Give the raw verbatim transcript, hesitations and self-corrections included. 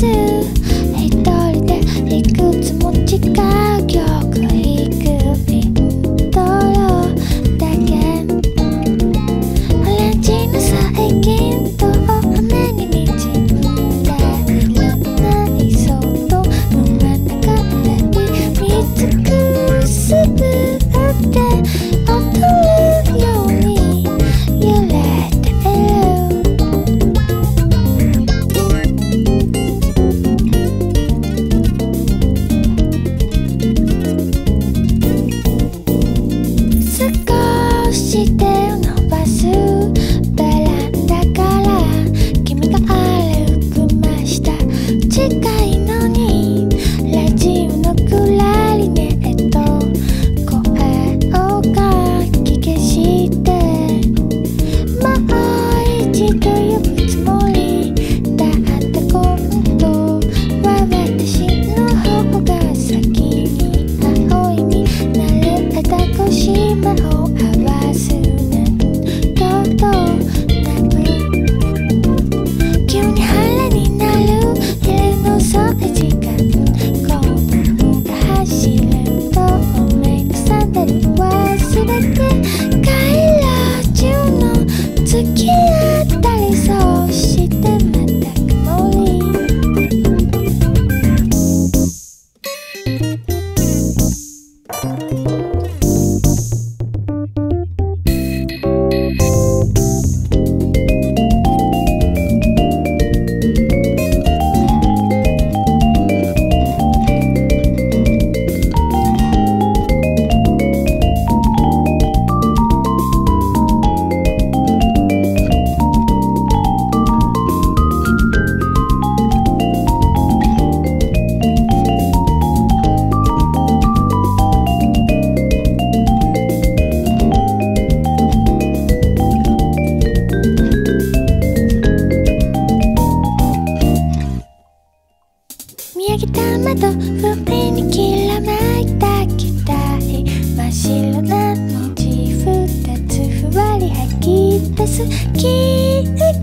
一人でいくつも違う曲弾くイントロだけ。オレンジの最近と雨ににじんだいらないその真ん中で見つくすぶって踊るように揺れている。少し手を伸ばすベランダから君が歩く真下。近いのにラジオのクラリネット声をかき消してもう一度呼ぶつもりだって今度は私の方が先に青いになれた腰目を合わすなんとなく急に晴れになる昼の遅い時間子供が走る透明なサンダル忘れて帰ろ中の月あたりそしてまた曇り。見上げた窓不意にきらめいた機体真っ白な文字二つふわり吐き出す記憶